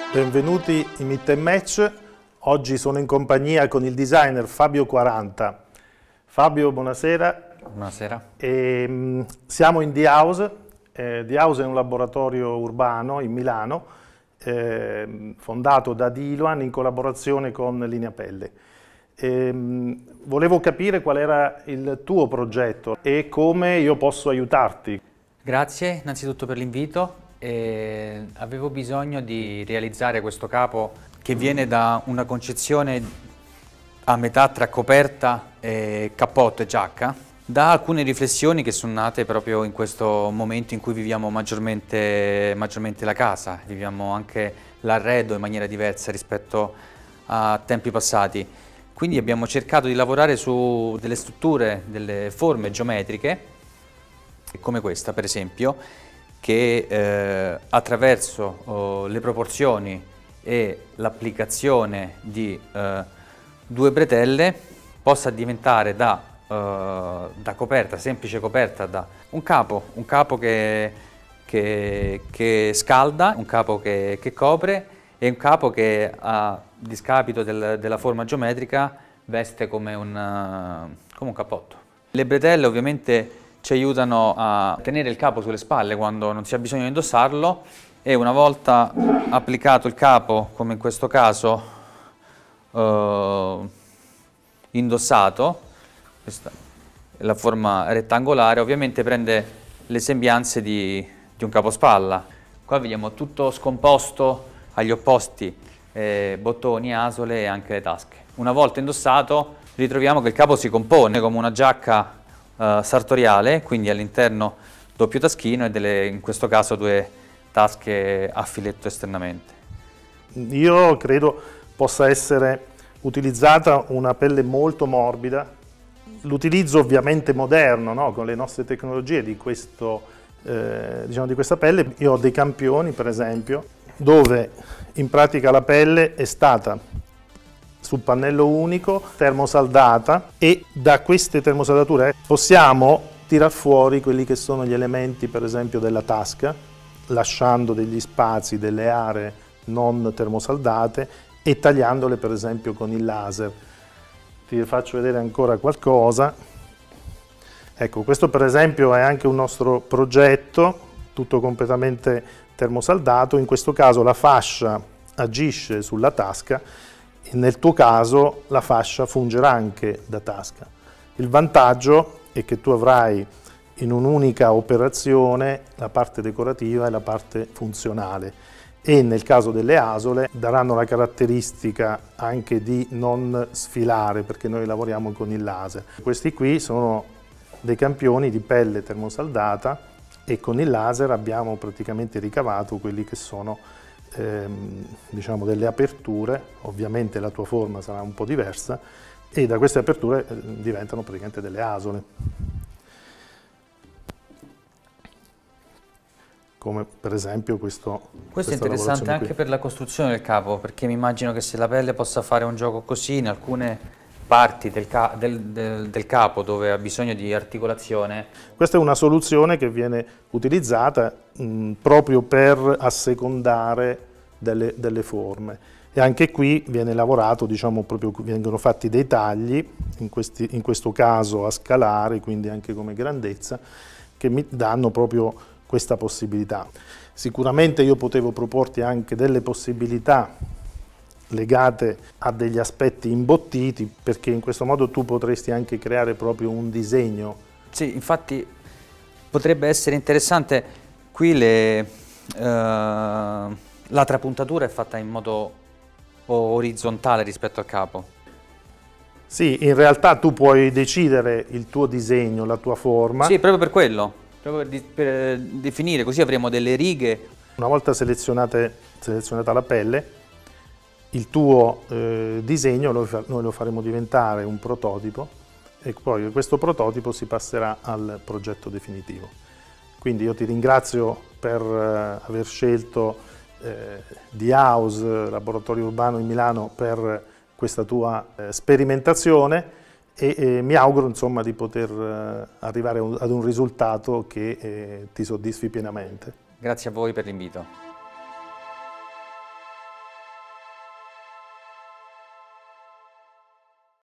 Benvenuti in Meet and Match. Oggi sono in compagnia con il designer Fabio Quaranta. Fabio, buonasera. Buonasera. Siamo in D-House. D-House è un laboratorio urbano in Milano, fondato da Diloan in collaborazione con Linea Pelle. Volevo capire qual era il tuo progetto e come io posso aiutarti. Grazie innanzitutto per l'invito. Avevo bisogno di realizzare questo capo che viene da una concezione a metà tra coperta, cappotto e giacca, da alcune riflessioni che sono nate proprio in questo momento in cui viviamo maggiormente la casa, viviamo anche l'arredo in maniera diversa rispetto a tempi passati. Quindi abbiamo cercato di lavorare su delle strutture, delle forme geometriche, come questa per esempio, che attraverso le proporzioni e l'applicazione di due bretelle possa diventare da coperta, semplice coperta, da un capo che scalda, un capo che copre e un capo che a discapito della forma geometrica veste come un cappotto. Le bretelle ovviamente ci aiutano a tenere il capo sulle spalle quando non si ha bisogno di indossarlo e una volta applicato il capo, come in questo caso, indossato, questa è la forma rettangolare, ovviamente prende le sembianze di un capospalla. Qua vediamo tutto scomposto agli opposti, bottoni, asole e anche le tasche. Una volta indossato ritroviamo che il capo si compone come una giacca sartoriale, quindi all'interno doppio taschino e in questo caso due tasche a filetto esternamente. Io credo possa essere utilizzata una pelle molto morbida. L'utilizzo ovviamente moderno, no? Con le nostre tecnologie di questa pelle. Io ho dei campioni, per esempio, dove in pratica la pelle è stata sul pannello unico, termosaldata, e da queste termosaldature possiamo tirar fuori quelli che sono gli elementi, per esempio, della tasca, lasciando degli spazi, delle aree non termosaldate e tagliandole, per esempio, con il laser. Ti faccio vedere ancora qualcosa. Ecco, questo per esempio è anche un nostro progetto, tutto completamente termosaldato. In questo caso la fascia agisce sulla tasca. Nel tuo caso la fascia fungerà anche da tasca. Il vantaggio è che tu avrai in un'unica operazione la parte decorativa e la parte funzionale e nel caso delle asole daranno la caratteristica anche di non sfilare perché noi lavoriamo con il laser. Questi qui sono dei campioni di pelle termosaldata e con il laser abbiamo praticamente ricavato quelli che sono diciamo delle aperture. Ovviamente la tua forma sarà un po' diversa e da queste aperture diventano praticamente delle asole, come per esempio questo è interessante anche per la costruzione del capo, perché mi immagino che se la pelle possa fare un gioco così in alcune parti del capo dove ha bisogno di articolazione. Questa è una soluzione che viene utilizzata proprio per assecondare delle forme e anche qui viene lavorato, diciamo, proprio vengono fatti dei tagli, in questo caso a scalare, quindi anche come grandezza, che mi danno proprio questa possibilità. Sicuramente io potevo proporti anche delle possibilità legate a degli aspetti imbottiti, perché in questo modo tu potresti anche creare proprio un disegno. Sì, infatti potrebbe essere interessante, qui la trapuntatura è fatta in modo orizzontale rispetto al capo. Sì, in realtà tu puoi decidere il tuo disegno, la tua forma. Sì, proprio per quello, proprio per definire, così avremo delle righe. Una volta selezionata la pelle, il tuo disegno noi lo faremo diventare un prototipo e poi questo prototipo si passerà al progetto definitivo. Quindi io ti ringrazio per aver scelto D-House, laboratorio urbano in Milano, per questa tua sperimentazione e mi auguro insomma di poter arrivare ad un risultato che ti soddisfi pienamente. Grazie a voi per l'invito.